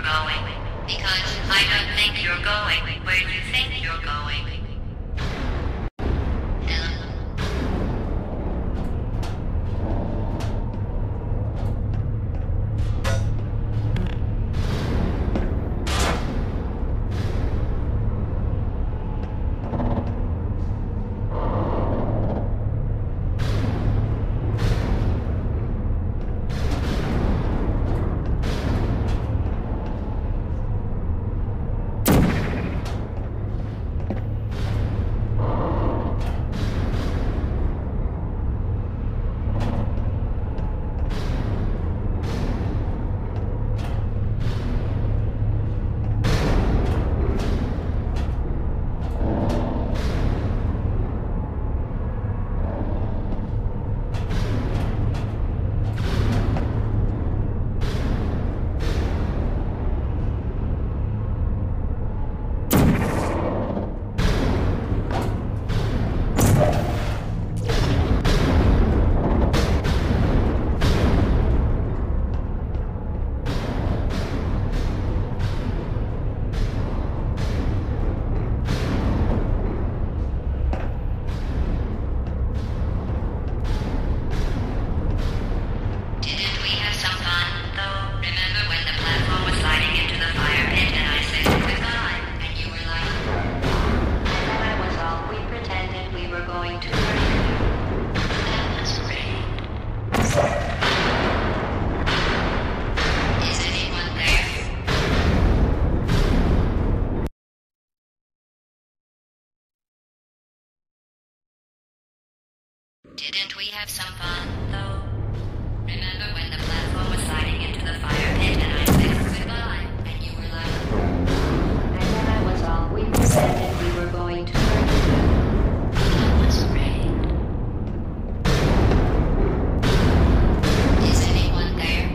going. Because I don't think you're going where you think you're going. Didn't we have some fun, though? Remember when the platform was sliding into the fire pit and I said goodbye, and you were like... And then that was all. We pretended we were going to hurt you. That was great. Is anyone there?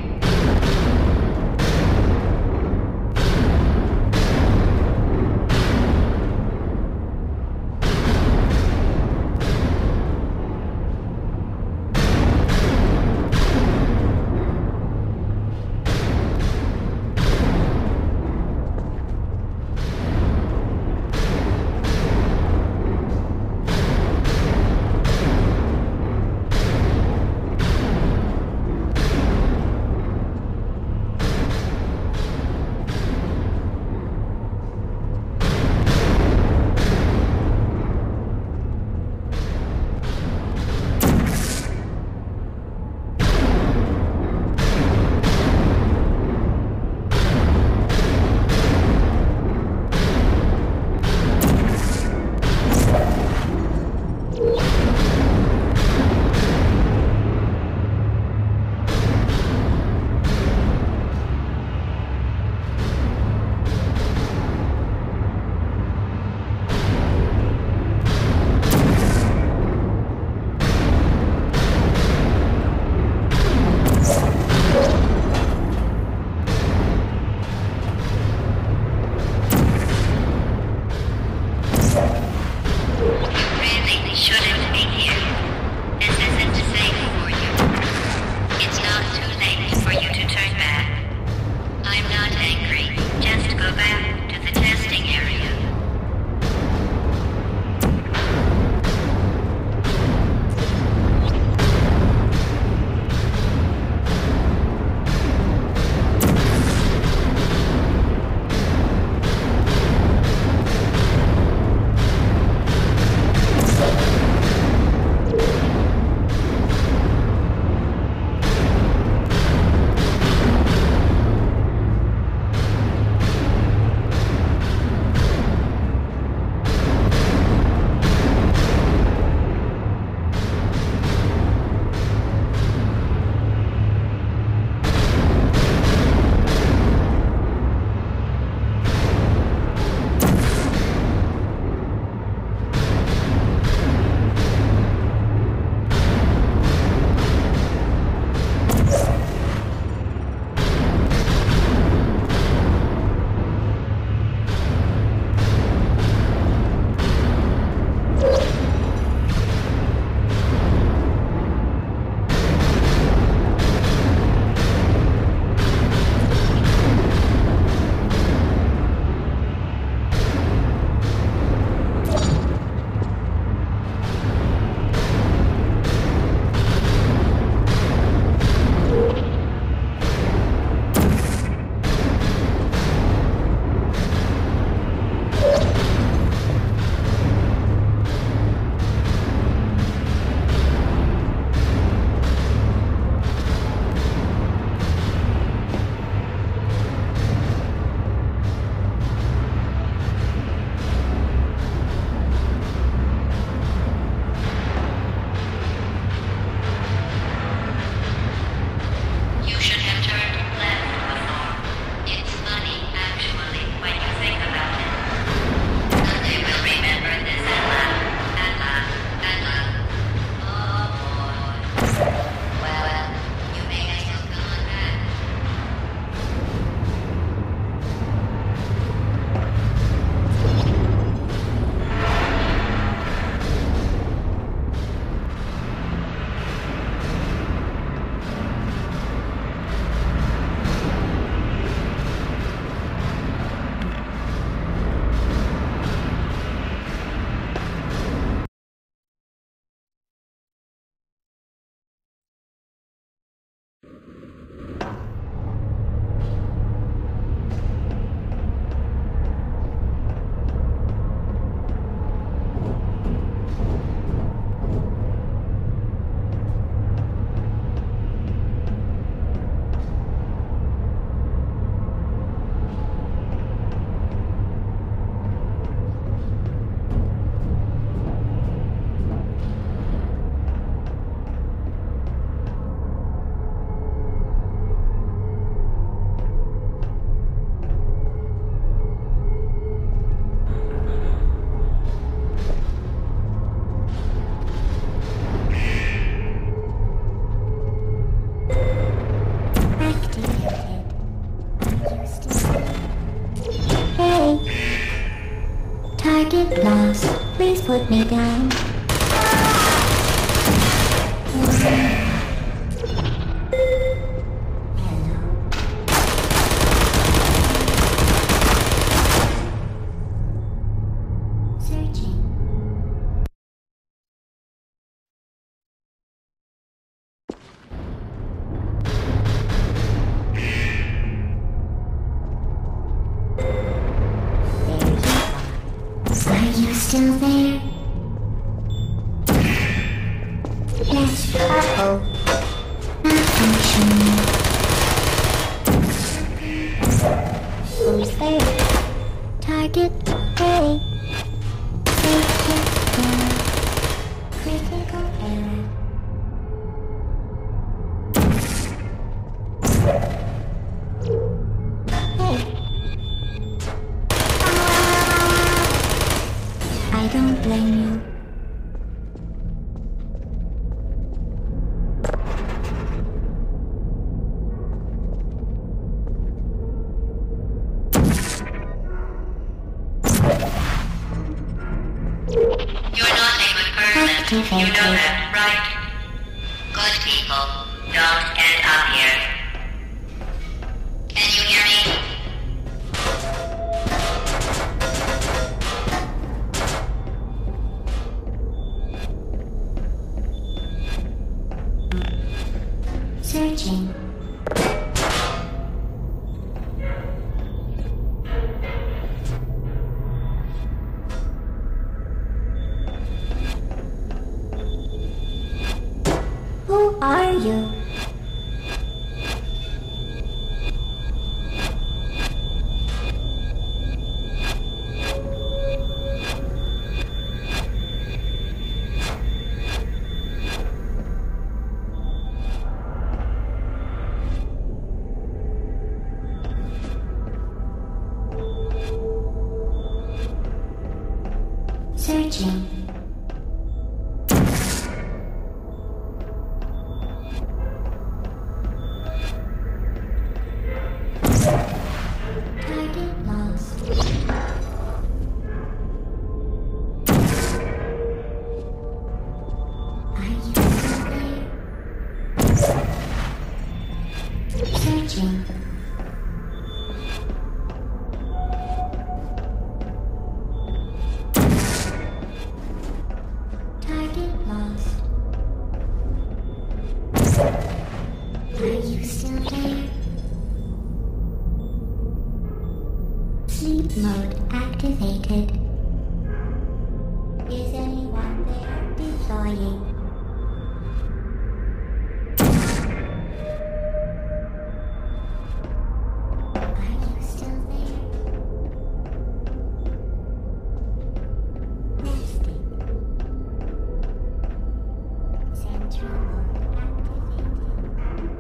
get lost, please put me down. Still there? Yes, uh-oh. Malfunction. Who's there? Target A. Safety error. Critical error. Hey. I don't blame you. You're not a good person. You know that, right? Good people don't end up here. Can you hear me? Searching. Who are you? Searching. Target lost. Are you still there? Searching. Target lost. Are you still there? Sleep mode activated. Is anyone there deploying? Are you still there? Nesting. Central mode activated.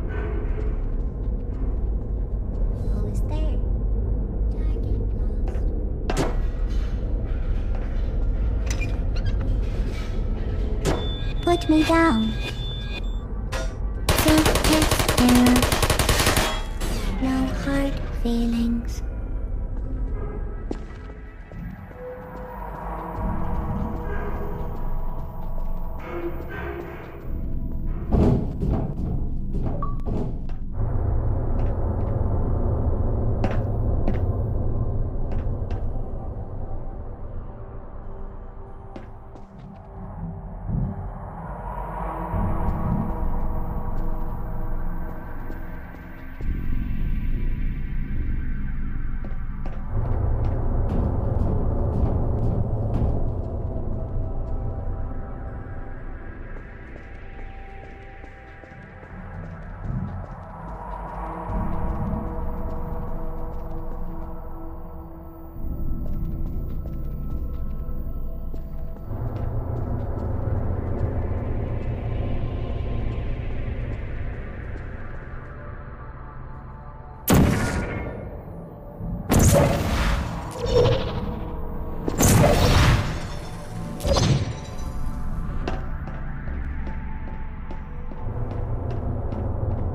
Who is there? Target lost. Put me down. Self-test error. No hard feelings.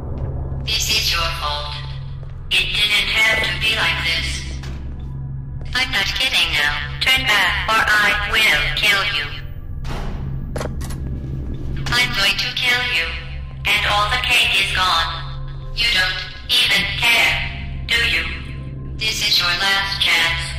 This is your fault. It didn't have to be like this. I'm not kidding now. Turn back or I will kill you. I'm going to kill you. And all the cake is gone. You don't even care, do you? This is your last chance.